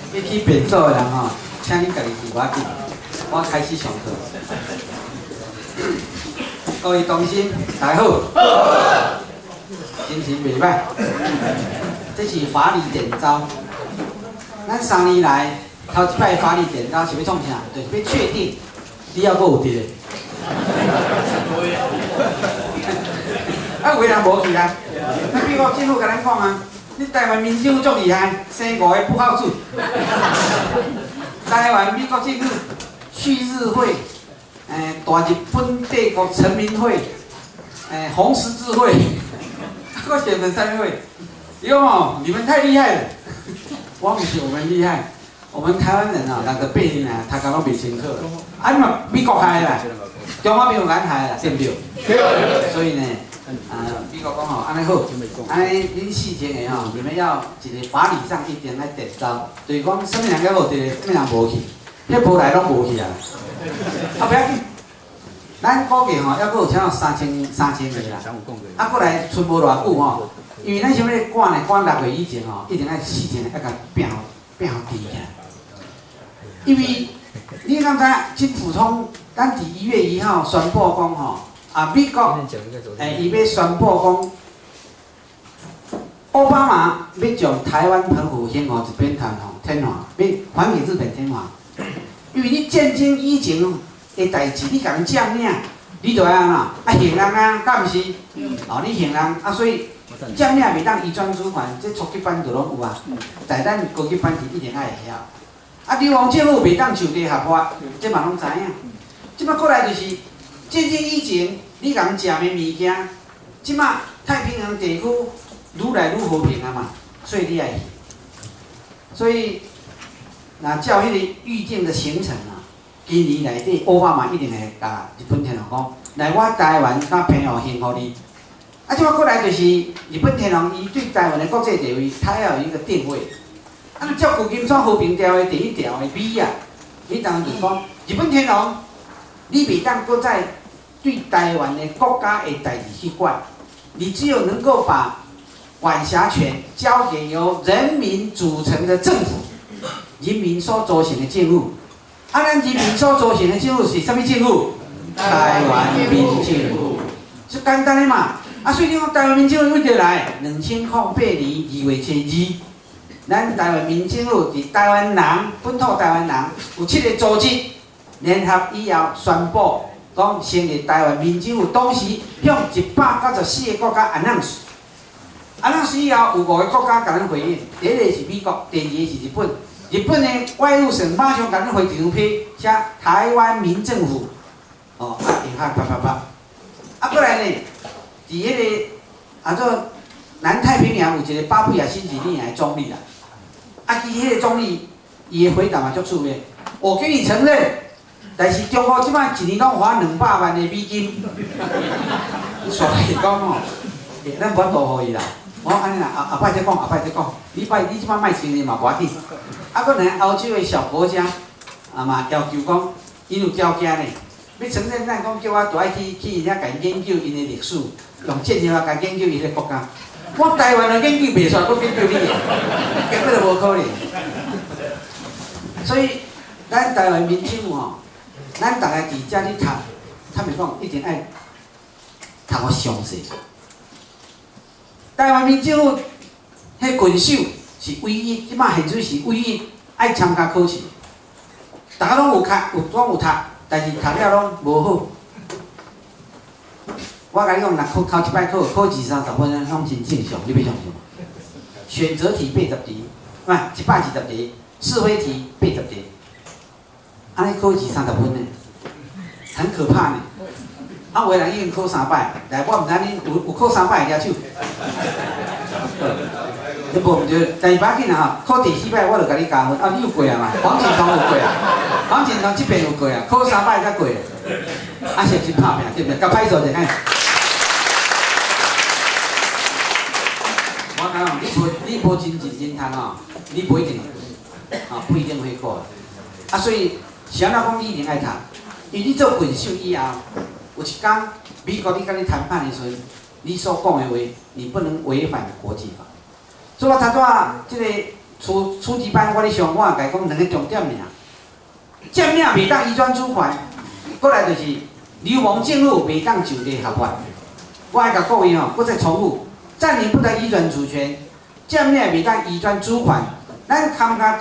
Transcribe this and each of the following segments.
要去变数的人吼，请你家己去我紧，我开始上课。各位同心，大家好，心情袂歹。这是法理点招。咱3年来头一摆法理点招是要创啥？就是要确定你还佫有伫。啊，有的人无去啊。那美国政府甲咱讲啊，你台湾民主足厉害，生5个不好处。台湾美国政府旭日会，大日本帝国臣民会，红十字会，我写成3会。因为哦，你们太厉害了，我不是我们厉害，我们台湾人啊，那个背景啊，他刚刚袂清楚。啊，你们美国害啦，中华民国咱害啦，对不对？对。所以呢，美国讲吼，安尼好，安尼恁事情的吼，你们要一个法理上一点来点招，就是讲什么人还无伫，什么人无去，迄无来拢无去啊。啊，不要紧，咱估计吼，还佫有请到3000个啦，啊，佫来剩无偌久吼。因为咱想要赶呢，赶6月以前吼，一定要事情要甲变好低起来。因为你敢知政府从咱伫1月1号宣布讲吼，美国伊要宣布讲，奥巴马要将台湾澎湖先河一边天华，要还给日本天华。因为你战争以前的代志，你甲人占领，你就安怎行人啊，敢毋是？哦，你行人啊，所以。占领袂当移转主权，这初级班就拢有啊，在咱高级班是一定爱会晓。啊，流亡政府袂当就地合法，这嘛拢知影。即摆过来就是战争以前，你共食的物件，即摆太平洋地区愈来愈和平啊嘛，所以你爱去。所以，那照迄个预定的行程啊，今年内底奥巴马一定会甲日本天皇讲，来我台湾甲澎湖幸福你。啊，即摆过来就是日本天皇，伊对台湾的国际地位，他要有一个定位。啊，照旧金山和平条约第1条的美啊，你当然就讲，日本天皇，你袂当搁再对台湾的国家的代志去管，你只有能够把管辖权交给由人民组成的政府，人民所组成的政府。啊，咱人民所组成的政府是啥物政府？台湾民政府，就简单的嘛。啊，所以你讲台湾民政府为着来，2008年2月初2，咱台湾民政府伫台湾人本土台湾人有7个组织联合以后宣布，讲成立台湾民政府，当时向194个国家announce以后有5个国家甲咱回应，第一个是美国，第二个是日本。日本的外务省马上甲咱回一张批，写台湾民政府，哦，印下啪，啊，过来呢。伫迄个做南太平洋有一个巴布亚新几内亚的总理啦，啊，其迄个总理伊的回答嘛足趣的，我给你承认，但是中国即摆一年拢花200万的美金，煞来讲吼，咱无多互伊啦，我安尼啦，后摆再讲，你即摆卖承认嘛无要紧，啊，搁来欧洲的小国家，嘛要求讲，因有条件呢，要承认咱讲叫我就爱去人家甲研究因的历史。用战略来研究伊个国家，我台湾的研究袂煞，搁研究你个，根本就无可能。所以，咱台湾民政府吼，咱大家伫遮咧读，他们讲一定爱读个详细。台湾民政府迄拳手是唯一，即摆现水是唯一爱参加考试。大家拢有读，但是读了拢无好。我甲你讲，若考一摆考20、30分，拢真正常，你要相信吗？选择题80题，120题，是非题80题，安尼考20、30分呢，很可怕呢。啊，有的人已经考3摆，来我毋知恁有考3摆的举手。你无毋对，但是要紧啊吼，考第4摆我就甲你加分，啊，你有过啊嘛？黄锦彤有过啊，黄锦彤这边有过啊，考3摆才过，啊，是真拍拼，对不对？甲歹做者看。我讲你无真认真读哦，你不一定不一定会过。啊，所以谁人讲你一定爱读？因为你做quyền手以后，有一天美国你跟你谈判的时候，你所讲的话，你不能违反国际法。所以我读到这个初级班我咧上，我甲伊讲两个重点尔。占领袂当移转主权，过来就是流氓政府袂当就地合法。我爱甲各位我再重复：占领不得移转主权，占领袂当移转主权。咱参加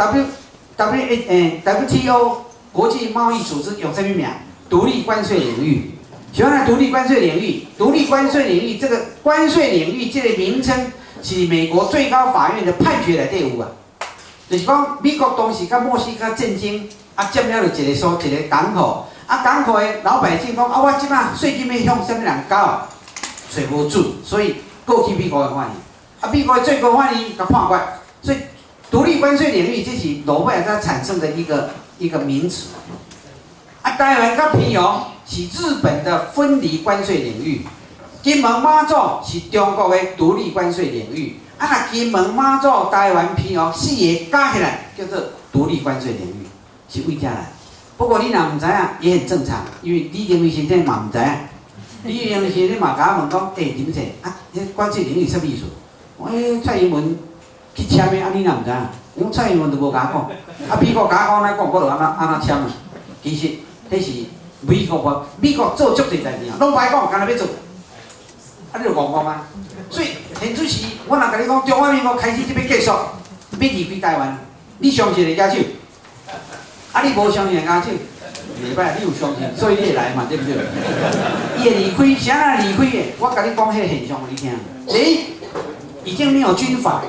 WTO 国际贸易组织用什么名？独立关税领域。喜欢独立关税领域，独立关税领域这个关税领域这个名称是美国最高法院的判决内底有啊。就是讲美国当时甲墨西哥战争。占了就一个港口，港口的老百姓讲我即摆税金要向什么人交？找无主，所以过去美国的法院，美国的最高法院甲判决，所以独立关税领域这是罗贝尔它产生的一个名词。台湾甲澎湖是日本的分离关税领域，金门马祖是中国的独立关税领域。金门马祖、台湾、澎湖四个加起来叫做独立关税领域。是为遮来，不过你若唔知影，也很正常，因为你认为先生嘛唔知影，你认为先生嘛甲我问讲，林姐，迄关税领域什么意思？蔡英文去签的，你若唔知影，因蔡英文都无甲我讲，美国甲我讲来讲，我就安那签啊。其实迄是美国做足侪代志啊，拢歹讲，干那要做，你就戆吗？所以现主席，我若甲你讲，中华民国开始就要结束，要离开台湾，你相信会举手？你无相信举手，袂歹，你有相信，所以你会来嘛，对不对？伊会离开，啥人离开的？我甲你讲迄个现象，你听。第一，已经没有军阀，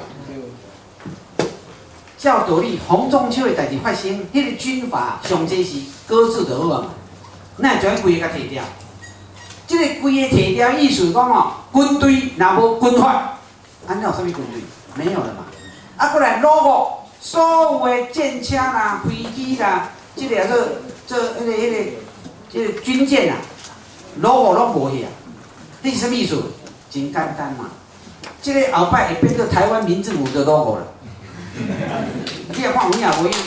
照道理，洪仲秋的代志发生，迄个军阀上济是搁置就好啊嘛，那会将规个甲摕掉。即个规个摕掉，意思讲军队若无军法，有啥物军队？没有了嘛。过来落伍。所有的舰车啦、飞机啦，即个军舰啊， logo 拢无去啊。这是什么意思？真简单嘛，这个后摆会变做台湾民政府的 logo 了。你也看有影无影？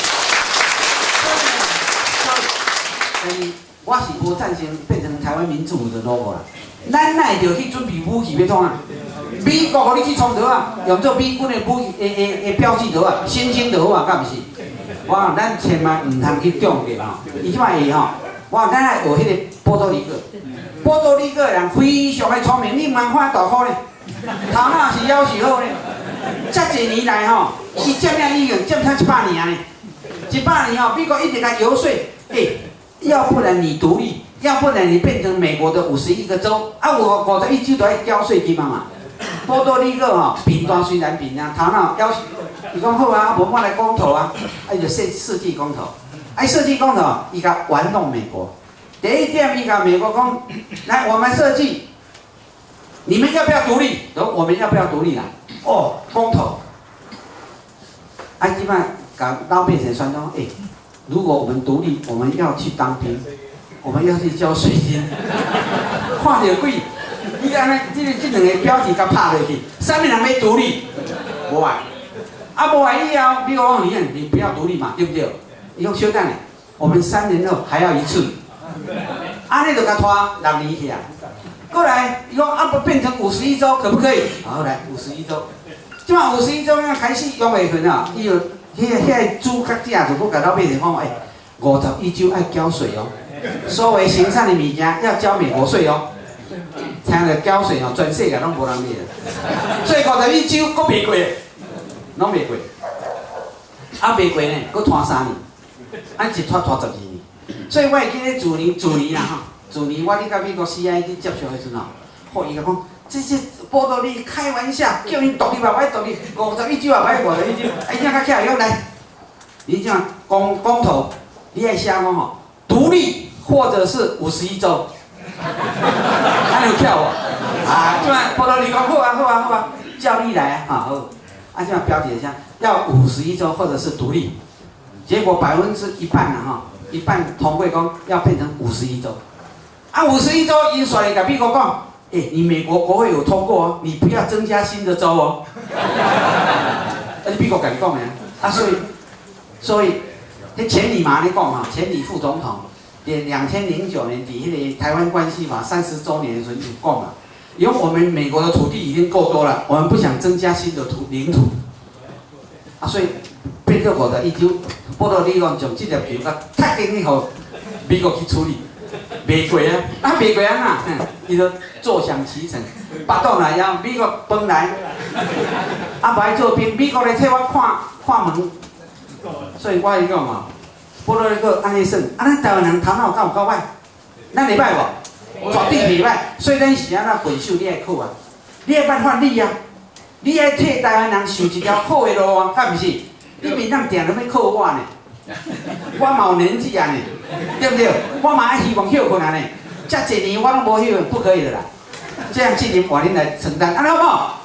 所以，我是无赞成变成台湾民政府的 logo 啦。咱哪会着去准备武器要创啊？ 美国互你去冲倒啊，用做美军的武的标记倒啊，星星倒啊，敢毋是？哇，咱千万唔通去中计嘛！伊即摆会吼，哇，咱来学迄个波多黎各，波多黎各人非常的聪明，你唔通看大颗呢，头脑是夭寿好呢。遮侪年来吼，伊占领已经占了100年呢，100年吼，美国一直在游说，要不然你独立，要不然你变成美国的51个州，我51州都要交税金嘛。 波多黎各吼，贫大虽然贫啊，头脑要求，伊讲好啊，无我来公投啊，就设计公投，设计公投，伊甲玩弄美国。第一点，伊甲美国讲，来我们设计，你们要不要独立？我们要不要独立啦？公投，基本上甲老百姓宣称，如果我们独立，我们要去当兵，我们要去交税金，看着贵。 你安尼，这两个标题甲拍落去，啥物人要独立？无爱，无爱以后，美国讲你不要独立嘛，对不对？伊讲小等下，我们3年后还要一次，安尼就甲拖6年去啊。过来，伊讲不变成51州可不可以？好来51州，即马51州要开始用的时阵啊，伊就迄个主角者就搁甲老百姓讲，51州要交税哦，所有生产的物件要交美国税哦。 听着交税全世界拢无人理啦。所以51州阁袂过，拢袂过，袂过呢，阁拖3年，一拖12年。所以我会记得去年啦去年我咧甲美国 CIA 去接触的时候，伊甲讲，这波多黎开玩笑，叫你独立嘛，歹独立，51州也歹51州，伊怎较巧用来？你这样公投，你爱写讲独立或者是51州。 有跳即摆波多黎各好啊，叫你来好，即摆标题一下，要51州或者是独立，结果1%啦一半通过讲要变成51州，51州因选来甲美国讲，你美国国会有通过哦，你不要增加新的州哦，美国甲你讲的所以迄前理嘛咧讲前理副总统。 2009年底，迄个台湾关系法30周年的时候就讲了，因为我们美国的土地已经够多了，我们不想增加新的领土。 啊，所以变做519，报道理论将这粒球甲踢进去，互美国去处理，袂过啊，袂过啊呐，伊就坐享其成。巴肚来了，美国饭来，啊，无爱做兵，美国来替我看门，所以我跟你讲嘛，报道那个安尼算，啊，咱台湾人头脑够歹？咱会歹无？绝对袂歹，所以咱是安怎分手你爱靠啊，你爱办法你啊。 你爱替台湾人想一条好的路啊，敢毋是？你面当定要靠我呢？我嘛有年纪啊呢，对不对？我嘛爱希望休困啊呢。遮一年我拢无休，不可以的啦。这样责任换恁来承担，安尼好不好？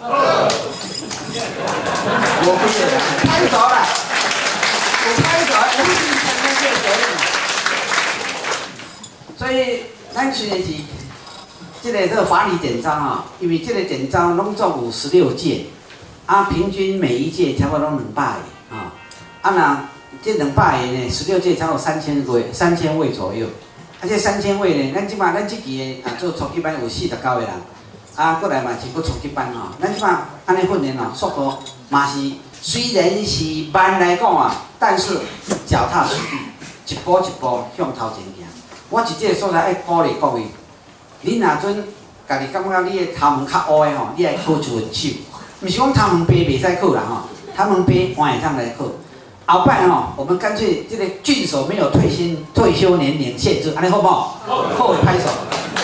我不是啦，拍手啦，我拍手，我是承担这个责任。所以咱虽然是。 这个法理典章啊，因为这个典章拢总有16届，啊，平均每一届差不多200个啊，啊那这200个呢，16届差不多3000位左右，啊这3000位呢，咱这期的啊做初级班有49个人，啊过来嘛是搁初级班吼，咱即马安尼训练哦，速度嘛是虽然是慢来讲啊，但是脚踏实地，一步一步向头前行。我是这个所在爱鼓励各位。 你若准家己感觉你的头毛较乌的吼，你来考一份手，毋是讲头毛白袂使考啦吼，头毛白换会当来考。后摆吼，我们干脆这个郡守没有退休年龄限制，安尼好不好？好，拍手。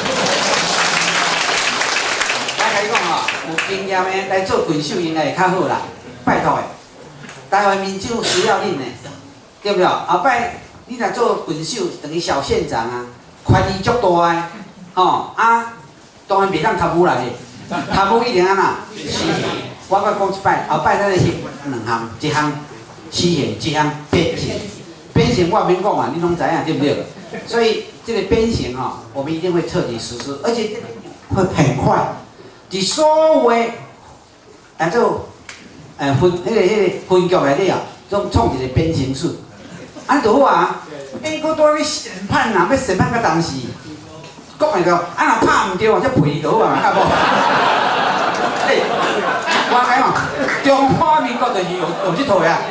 我甲你讲吼，有经验的来做郡守应该会较好啦，拜托的。台湾民主需要恁的，对不对？后摆你若做郡守，等于小县长啊，权力足大的。 哦啊，当然袂当贪污来的，贪污一定安那？死刑。我甲讲一摆，后摆咱来翕2项，一项死刑，一项鞭刑。鞭刑我免讲嘛，你拢知影对不对？所以这个鞭刑哦，我们一定会彻底实施，而且会很快。伫所有的做分局内底啊，总创一个鞭刑署，安就好啊。搁多去审判啊，要审判到当时。 讲那个，啊，若拍唔对啊，则赔你就好啊，好无？哎，我讲哦，中华民国就是用这套呀。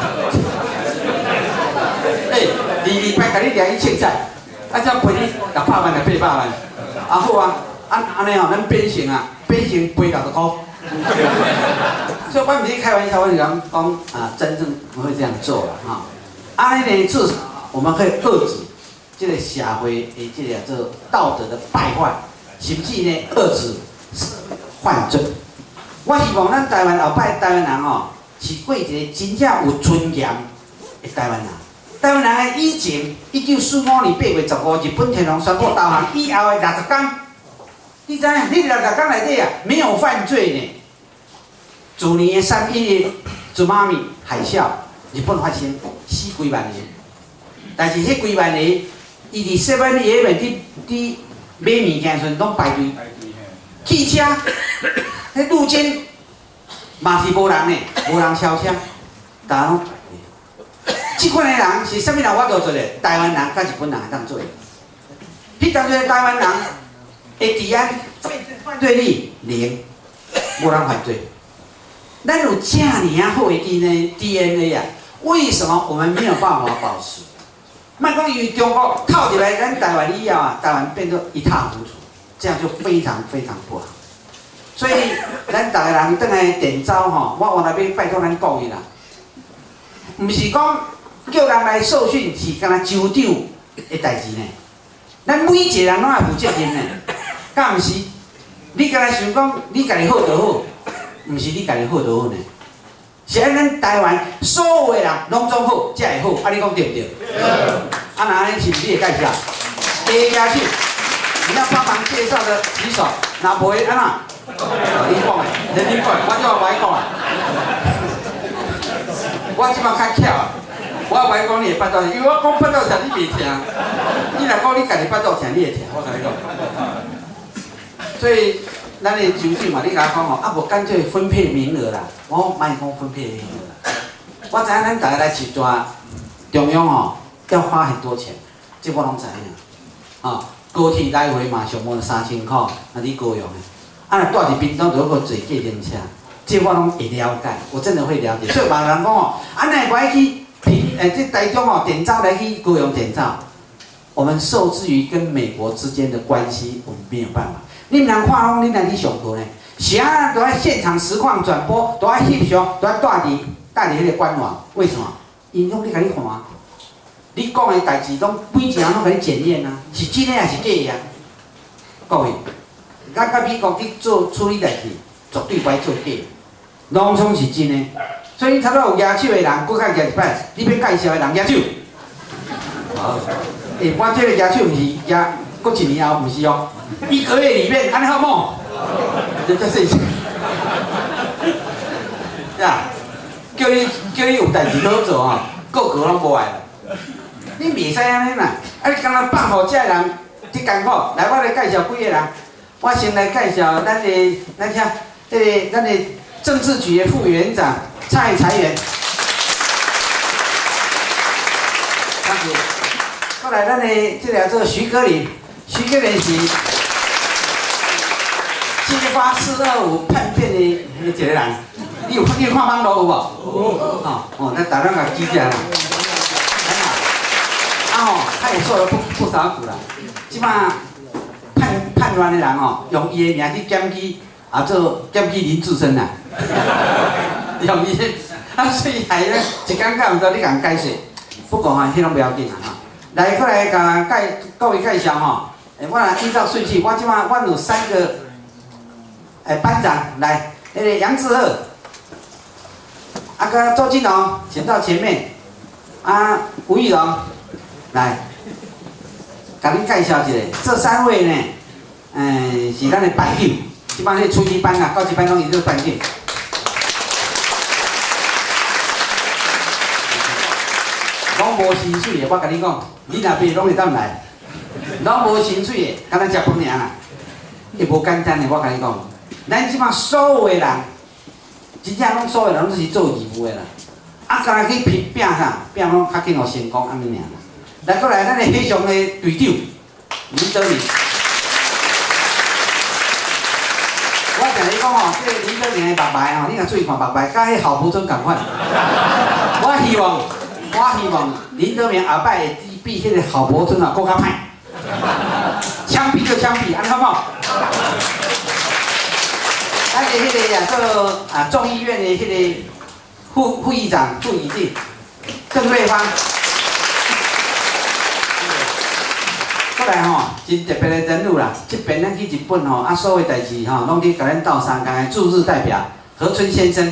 哎，2礼拜甲你掠去凊彩，啊，则赔你600万来800万，啊好啊，安尼哦，咱鞭刑啊，鞭刑赔60块。所以我唔是开玩笑，我是讲啊，真正不会这样做了哈。安尼呢，至少我们可以遏制。 这个社会的这个做道德的败坏，甚至呢遏制犯罪。我希望咱台湾后摆台湾人哦，是过一个真正有尊严的台湾人。台湾人的以前1945年8月15日，日本天皇宣布投降以后的60天，你知影？你60天内底啊，没有犯罪呢。去年的3月祖妈咪海啸，日本发生死几万人，但是迄几万人。 伊伫7-11伫买物件时阵拢排队，汽车、迄路肩嘛是无人呢，无人超车，大家拢。即款的人是啥物人我都做咧？台湾人甲日本人会当做。迄当阵台湾人的治安犯罪率0，无人犯罪。咱有遮尔好的 DNA 啊，为什么我们没有办法保持？ 莫讲因为中国套入来咱台湾以后啊，台湾变作一塌糊涂，这样就非常非常不好。所以咱大家人倒来点招吼，我往那边拜托咱各位啦，唔是讲叫人来受训是干那州长的代志呢，咱每一个人拢要负责任呢，敢唔是？你干那想讲你家己好就好，唔是你家己好就好呢？ 是按咱台湾所有的人拢总好，才会好。啊，你讲对不对？对。啊，那安尼是不是你的介绍？第一邀请，你要帮忙介绍的举手。那不会安那？你讲的，你讲，我就歹讲啊。我即马较巧啊，我歹讲你会巴肚，因为我讲巴肚疼你袂听。你若讲你家己巴肚疼，你会听。我甲你讲。所以。 咱的州长嘛，你甲我讲哦，啊无干脆分配名额啦。我莫讲分配名额啦。我知影咱大家来一抓中央哦，要花很多钱，这我拢知影。哦，高铁来回嘛，上无3000块，啊你高雄的。啊，若住伫屏东就要坐计程车， 这我拢会了解，我真的会了解。所以别人讲哦，安奈不爱去这台中哦点照来去高雄点照，我们受制于跟美国之间的关系，我们没有办法。你们人看拢，你来去上课呢？啥都在现场实况转播，都在翕相，都在带你那个官网，为什么？因拢你甲你看，你讲的代志拢每一项拢甲你检验啊，是真的还是假的啊？各位，咱甲美国去做处理代志，绝对不爱做假的，拢总是真的。所以你差不多有举手的人，搁较举一摆，你要介绍的人举手。好，我这个举手毋是举，过一年后毋是哦，1个月里面安尼好冇？你再试一下。呀，叫你有代志好做啊，个个拢无爱。你袂使安尼啦，啊你敢若放互遮人去艰苦，来我来介绍几个人。我先来介绍咱的咱的政治局的副院长蔡财源。谢谢。过来咱的这个徐格林，徐格林是揭发425叛变的一个人。你有看网络有无？哦，那大家甲记下啦。他也做了不少股啦。即马叛乱的人哦，用伊的名去检举林志深啦，用伊的，所以害咧一感觉唔到你甲解释。不过迄拢不要紧啦哈。来，过来甲各位介绍吼。我来依照顺序，我有3个班长来，那个杨志赫，个周金龙，请到前面。吴玉龙。来，甲恁介绍一下，这3位呢，是咱的班长，即摆迄初级班啊、高级班拢伊做班长。拢无薪水的，我甲你讲，你若袂拢会当来，拢无薪水的，敢若食饭尔啦，伊无简单的，我甲你讲，咱即摆所有的人，真正拢所有人拢是做义务的啦，敢若去拼啥，拼拢较紧互成功安尼尔。来，过来，咱的黑熊的队长林德明。我跟你讲哦，这个林德明的白牌哦，你若注意看白牌，甲迄郝柏村同款。我希望林德明下摆会比迄个郝柏村啊更较歹。枪毙就枪毙，安尼好无？咱的迄个做众议院的迄个副议长副议长郑瑞芳。过来吼，真特别的人物啦！这边咱去日本吼，所有代志吼，拢去甲咱斗相共的驻日代表何春先生。日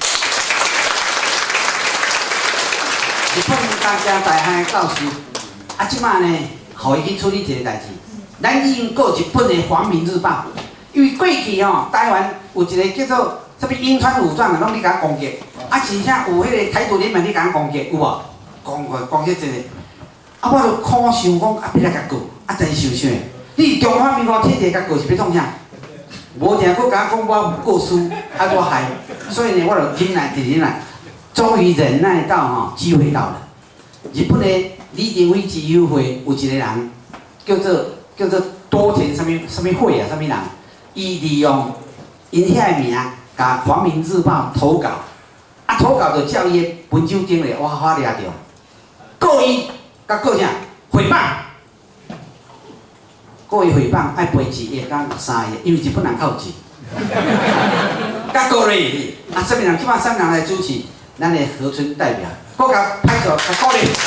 本大家大汉的教授，即马呢，互伊去处理一个代志。咱已经告日本的《皇民日报》，因为过去吼，台湾有一个叫做什么英川武藏的，拢咧甲攻击，真正有迄个台独联盟咧甲攻击，有无？攻击一个。我就苦想讲，要来甲过，真受伤。你中华民国体制甲过是要创啥？无定佫甲我讲我过输，我害，所以呢，我就忍耐，忍耐，终于忍耐到机会到了。日本的李登辉自由会有一个人叫做多田什么会啊，什么人？伊利用因遐名，甲《皇民日报》投稿，投稿就叫伊的文章顶咧，我掠着，告伊。甲告啥？诽谤，告伊诽谤，爱赔1个到3个，因为日本人较有钱。甲告咧，什么人？即摆3人来主持，咱的何春代表，我甲拍手，甲鼓励。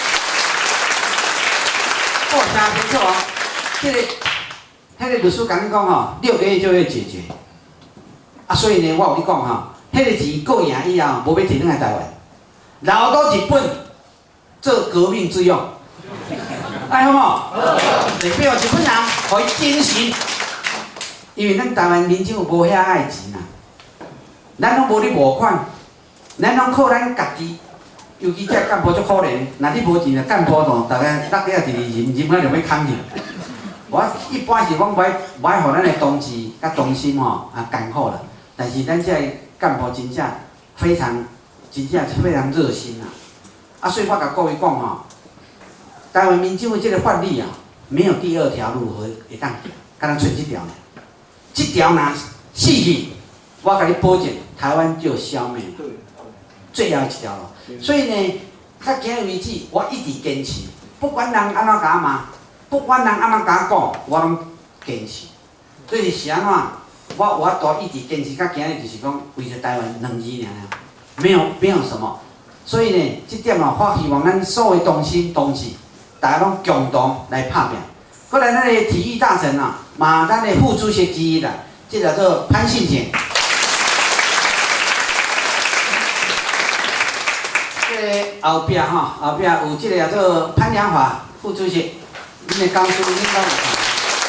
我真清楚哦，迄个律师甲你讲吼，6个月就会解决。所以呢，我有你讲吼，迄个钱告赢以后，无要摕转来台湾，留到日本。做革命之用，好无？代表日本人可以坚持，因为咱台湾民众无遐爱钱啊，咱拢无咧募款，咱拢靠咱家己，尤其这干部足可怜，若你无钱就干部咯，大家落了一日忍，就要扛去。我一般是讲不爱互咱的同志甲同心吼艰苦啦，但是咱这干部真正非常热心啊。所以我甲各位讲吼，台湾民众的这个法律啊，没有第2条路会当，敢若剩这条呢？这条若死去，我甲你保证， 台湾就消灭了，最后一条路。所以呢，到今日为止，我一直坚持，不管人安怎甲我骂，不管人安怎甲我讲，我拢坚持。所以是安怎？我都一直坚持到今日，就是讲为着台湾2字尔，没有什么。所以呢，这点哦，我希望咱所有同心同志，大家拢共同来拍拼。过来，咱个体育大臣啊，嘛，咱的副主席之一啦，这叫做潘信贤。这后壁吼，后壁有这个叫做潘良华副主席，恁的公司恁敢有看？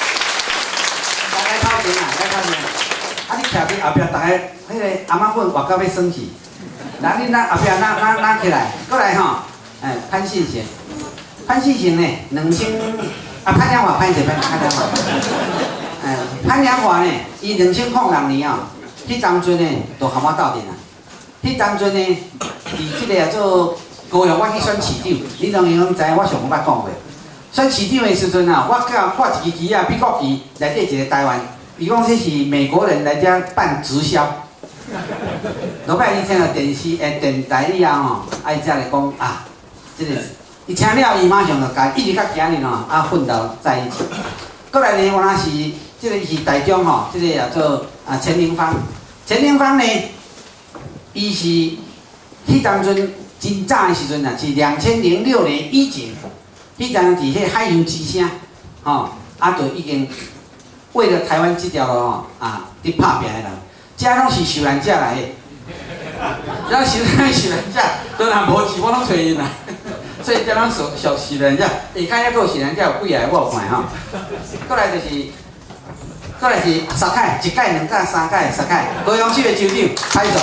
来头前啊，来头前。啊，你徛伫后壁，大家迄个阿妈粉活到要生气。那恁那后壁拿起来，过来吼，潘信贤，潘信贤呢潘良华，潘良华，潘良华呢，伊2006年啊，迄当阵呢，就和我斗阵啊。迄当阵呢，伫即个叫做高雄，我去选市长，你当然知我上捌讲过。选市长的时阵啊，我挂一支旗啊，美国旗内底一个台湾，伊讲这是美国人来遮办直销。落摆伊听到电台以后吼，伊才来讲啊，这个伊听了伊马上就甲一直甲今日吼奋斗在一起。过来呢，我那是这个是台中吼，这个叫做陈凌芳。陈凌芳呢，伊是迄当阵真早的时阵啊，是2006年以前，迄当伫迄海洋之声吼，就已经为了台湾这条路吼伫拍拼的人。遮拢是受难者来的，咱受难者，都若无钱，我拢找因啦。所以遮拢受难者，下骹还佫有受难者有几个我有看吼。过来是沙凯，一届、2届、3届，沙凯，高雄市的州长，拍手。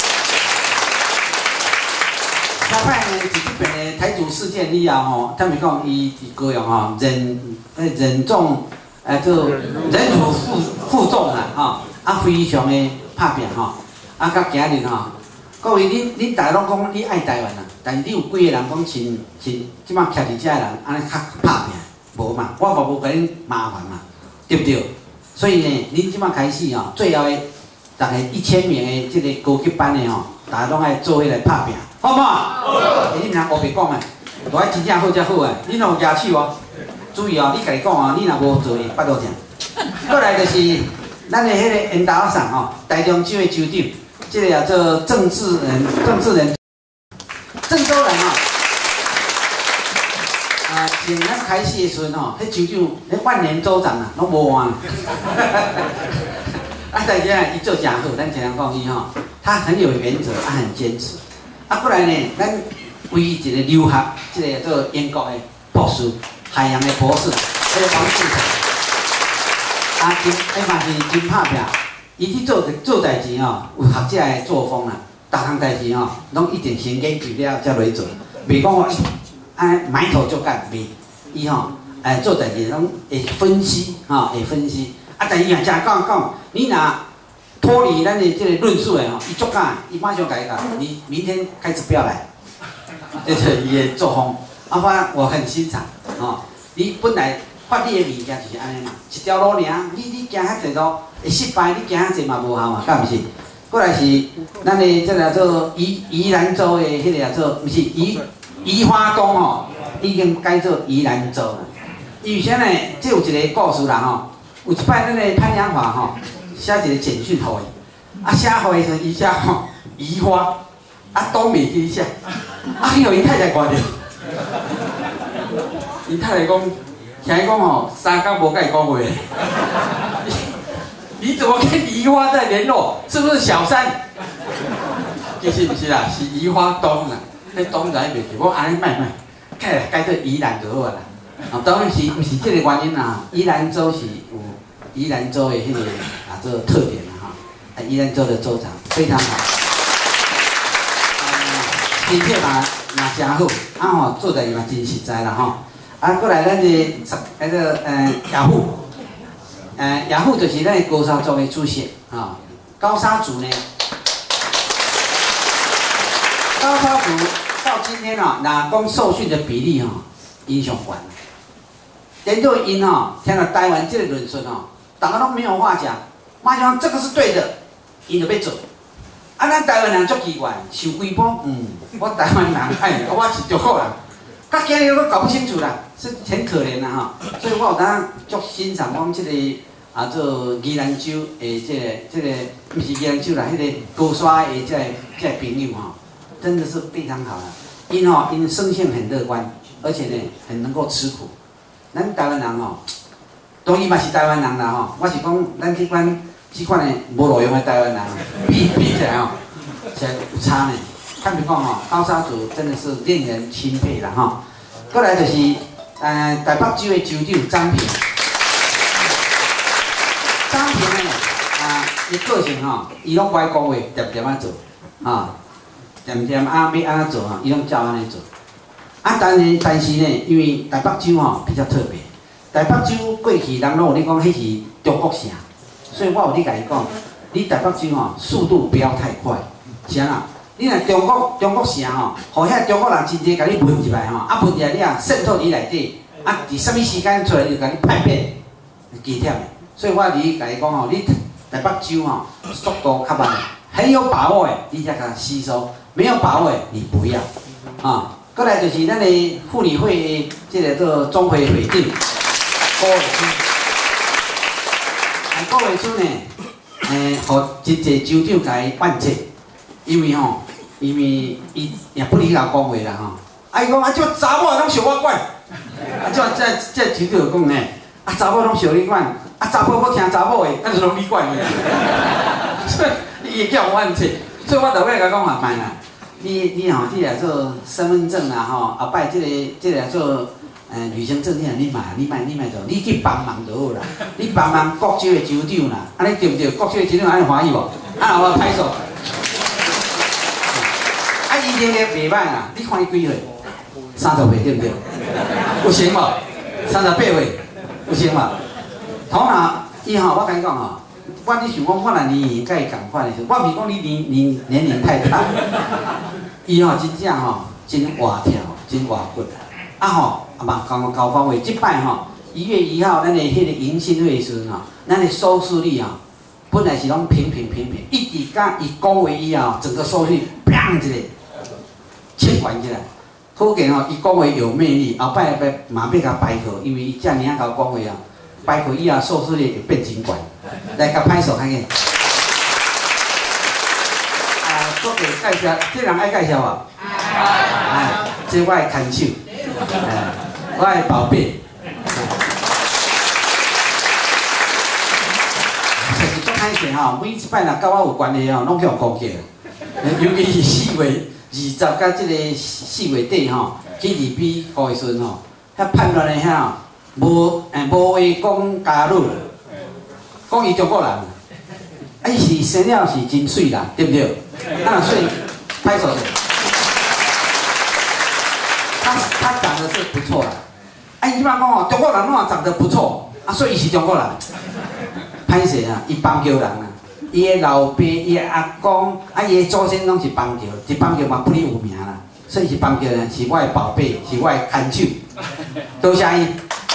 沙凯呢是即边的台独事件以后吼，他们讲伊伫高雄吼忍重就忍辱负重啦吼，非常的。拍拼吼，到今日吼，各位恁大家拢讲你爱台湾啦，但是你有几个人讲即摆徛伫遮的人，安尼较拍拼，无嘛，我无甲恁麻烦嘛，对不对？所以呢，恁即摆开始吼，最后的大概1000名的即个高级班的吼，大家拢爱做伙来拍拼，好唔好？好。你若乌白讲啊，大家真正好才好啊，你若有举手哦，注意哦，你家己讲哦，你若无做，巴肚疼。过来就是。咱的迄个缘投上吼，台中州的州长，这个叫做郑州人，郑州人吼，前咱开始的时阵吼，迄州长，迄万年州长啊，拢无换。在遮伊做真好，咱经常讲伊吼，他很有原则，很坚持。过来呢，咱唯一一个留学，这个叫做英国的博士，海洋的博士，这个王志成。嘛是真拍拼，伊去做代志吼，有学者的作风啦。逐项代志吼，拢一定先研究了才来做，袂讲埋头就干，袂。伊吼做代志拢会分析会分析。但伊也真讲，你若脱离咱的这个论述的吼，伊足敢，伊马上甲你讲，你明天开始不要来。这是伊的作风，我很欣赏你本来。发你的物件就是安尼嘛，一条路尔，你行遐济路会失败，你行遐济嘛无效嘛，敢毋是？过来是咱的这个叫做宜兰州的迄个叫做，毋是宜花东吼，已经改做宜兰州了。以前呢，这有一个故事啦吼，有一摆咱的潘良华吼写一个简讯互伊，写互伊时伊写吼宜花，东袂记写，伊互伊太太看着，伊太太讲。听伊讲吼，3天无甲伊讲话，你怎么跟宜花在联络？是不是小三？其实不是啦，是宜花东啦。迄东在袂记，我安尼卖，改做宜兰就好啦。当然是毋是这个原因啦。宜兰州是有宜兰州的迄个这个特点啦哈。宜兰州的州长非常好，身体嘛真好，做代志嘛真实在啦吼。过来咱的雅虎，雅虎就是咱高沙族的主席高沙族呢，高沙族到今天若讲受训的比例影响悬。连对因听到台湾这个论述大家都没有话讲，马上这个是对的，因就要做。 啊，咱台湾人足奇怪，受规波，我台湾人，我是中国人，到今日我搞不清楚啦，是很可怜啦哈。所以我有当足欣赏我们这个做宜兰州的这个，不是宜兰州啦，迄个高刷的这朋友哈，真的是非常好啦。因生性很乐观，而且呢很能够吃苦。咱台湾人吼，当然嘛是台湾人啦吼，我是讲咱这款的无路用的台湾人，比起来吼，是有差呢。看比讲吼，高沙族真的是令人钦佩啦吼。过来就是台北州的州长张平，张平呢伊个性吼，伊拢不爱讲话，点点做点点要安怎做伊拢照安尼做。但是呢，因为台北州吼比较特别，台北州过去人拢有咧讲，迄是中国城，所以我有咧甲伊讲，你台北州吼速度不要太快，是安怎？你若中国城吼，互遐中国人真济甲你问入来吼，问入来你啊渗透你内底，伫什么时间出来就甲你叛变，极忝的。所以我伫甲伊讲吼，你台北州吼速度较慢，很有把握的，你才甲吸收；没有把握的，你不要过来就是咱的妇女会的这个做总会会长郭伟春，郭伟春呢，互一个州长甲伊办切，因为伊也不理解讲话啦伊讲这查某拢小我管，这州长讲呢，查某拢小你管，查甫要听查某的，就拢你管的，所以伊会叫我办切，所以我就尾甲讲慢啦。你来做身份证啦后摆这个做旅行证你买做，你去帮忙就好啦。你帮忙各州的州长啦，你对不对？各州的州长安尼欢喜无？我拍手。伊能力袂歹啦，你看伊几岁？30岁对不对？有成无？38岁有成无？头脑伊我甲你讲我你想讲，我若年龄甲伊共款的时候，我毋是讲你年龄太大，伊真正真活跳，真活骨嘛交讲话，即摆1月1号咱的迄个迎新会时阵咱的收视率本来是拢平，一直甲伊讲话以后，整个收视率砰一个切关起来。可见伊讲话有魅力，后摆嘛要甲摆课，因为伊遮尔甲我讲话摆课以后收视率会变真悬。来甲拍手看见。做给介绍，这人爱介绍无？这我的看手，我的宝贝。就是足歹势每一摆若甲我有关系拢叫攻击。尤其是4月20甲这个4月底去2比5的时阵遐叛乱的遐无话讲加入，讲伊中国人，伊是生了是真水啦，对不对？水拍手。他长得是不错啦，你即摆讲中国人拢长得不错，所以伊是中国人。歹势伊邦桥人伊的老爸、伊的阿公、伊的祖先拢是邦桥，一邦桥嘛不离有名啦，所以是邦桥人，是我的宝贝，是我的看手，多谢伊。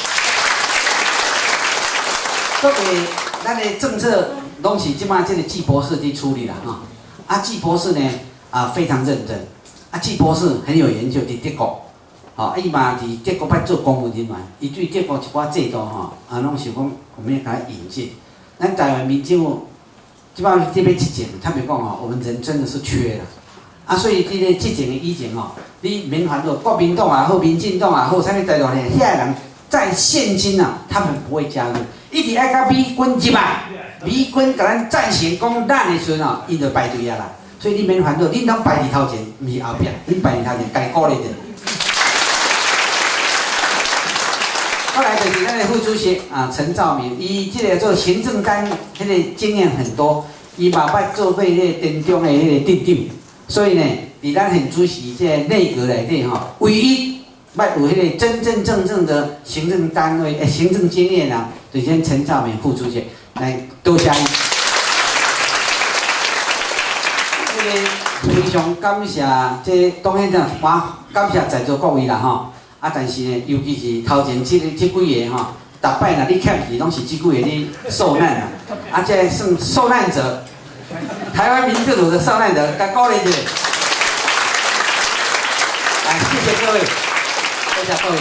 各位，咱的政策拢是即摆这个季博士伫处理啦季博士呢非常认真，季博士很有研究，伫德国，伊嘛伫德国做公务人员，伊对德国一寡制度拢想讲我们要甲它引进。咱台湾民政府即摆这边执政，他们讲我们人真的是缺了，所以这个执政的以前你免烦恼，国民党好，民进党好，啥物制度呢？遐人在现今他们不会加入，一直爱甲美军入来，美军甲咱暂时讲咱的时阵因就排队啦。所以你免烦恼，恁拢排伫头前，毋是后壁，恁排伫头前，家鼓励者。后来就是咱的副主席陈兆明，伊这个做行政单，迄个经验很多，伊嘛捌做过迄个电中的迄个镇长，所以呢，伫咱很主席这个内阁内底唯一捌有迄个真真正正的行政单位行政经验就是陈兆明副主席，来多谢伊。非常感谢，当然感谢在座各位啦但是呢，尤其是头前这几个逐摆若你欠去，拢是这几个你受难这算受难者， 台湾民政府的受难者，该鼓励一下。来，谢谢各位，谢谢各位。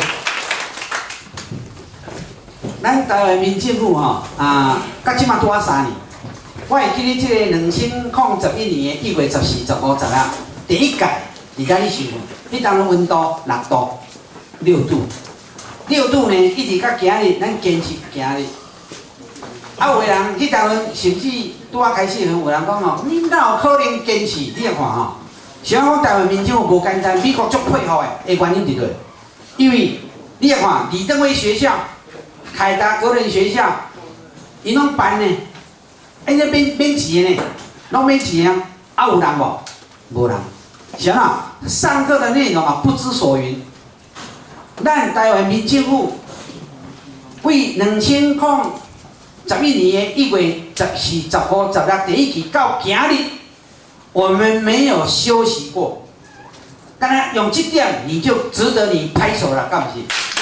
咱台湾民政府吼到即马拄啊3年，我会记咧即个2011年的1月14、15、16，第一届，而家你想，迄当中温度6度、6度，6度呢，一直到今日，咱坚持行日。啊，有个人迄当阵甚至拄啊开始的时候，有人讲吼，你哪有可能坚持？你来看吼，想讲台湾民政府无简单，美国足配合的原因伫倒？因为你来看李登辉学校、凯达格伦学校，伊拢办呢，那免钱的呢，拢免钱啊，啊有人无？无人。是啊，上课的内容啊不知所云。咱台湾民政府为2011年的1月14、15、16第一期到今日，我们没有休息过。当然用这点，你就值得你拍手了，敢不是？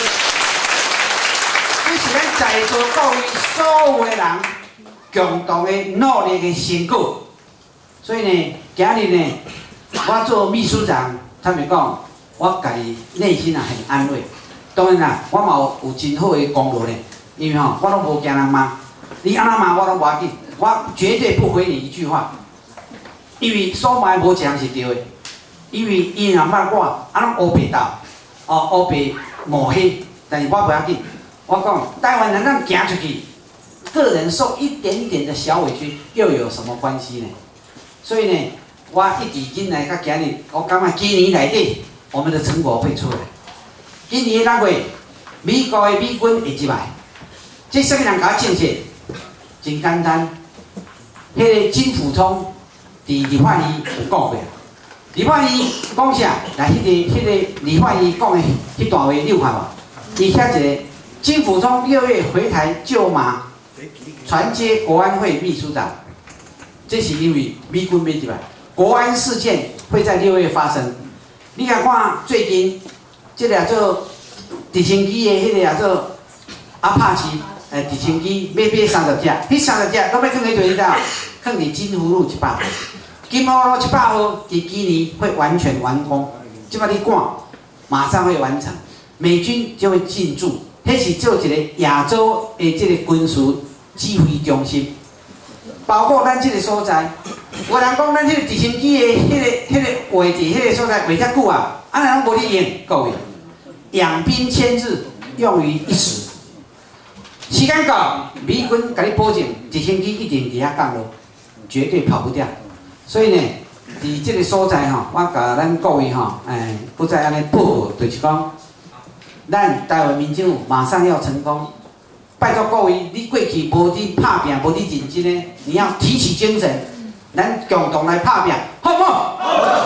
这是咱在座各位所有的人共同的努力的成果。所以呢，今日呢，我做秘书长，他们讲，我家己内心啊很安慰。当然啦，我嘛有真好的功劳呢，因为我拢无惊人骂。你安怎骂我拢无要紧，我绝对不回你一句话，因为所骂无一项是对的，因为伊若骂我，拢乌白道，乌白抹黑，但是我不要紧，我讲台湾人咱行出去，个人受一点点的小委屈，又有什么关系呢？所以呢，我一直进来到今日，我感觉今年内底我们的成果会出来。今年6月，美国的美军会入来，这什么人甲我证实？真简单，迄个金溥聪伫立法院有讲过，立法院讲啥？来，迄个立法院讲的迄段话，你有看无？伊写一个金溥聪6月回台就马传接国安会秘书长，这是因为美军要入来，国安事件会在6月发生。你看看最近，这个做直升机的迄个叫做阿帕奇。直升机要买30只，迄30只拢要放喺对道，放伫金湖路100号。金湖路100号伫今年会完全完工，即摆你赶，马上会完成。美军就会进驻，迄是做一个亚洲的这个军事指挥中心，包括咱这个所在。有人讲咱这个直升机的迄个位置，迄个所在画遮久啊，安尼拢无咧用，各位，养兵千日，用于一时。时间到，美军甲你保证，直升机一定伫遐降落，绝对跑不掉。所以呢，伫这个所在吼，我甲咱各位吼，不再安尼报告，就是讲，咱台湾民政府马上要成功。拜托各位，你过去无伫拍拼，无伫认真呢，你要提起精神，咱共同来拍拼，好不好？好。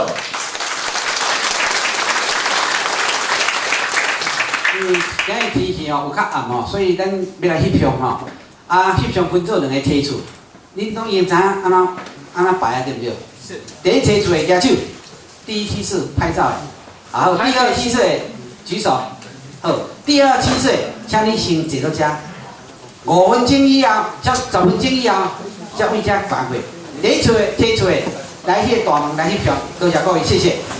因为今日天气哦有较暗哦，所以咱要来翕相吼。翕相分做2个梯次，恁拢已经知影安怎摆啊，对不对？是。第一梯次的举手，第一梯次拍照的，好，第二梯次的举手，好，第二梯次的，请你先坐到遮，5分钟以后，才10分钟以后，才为遮返回。第一次的梯次的，来迄个大门来翕相，多谢各位，谢谢。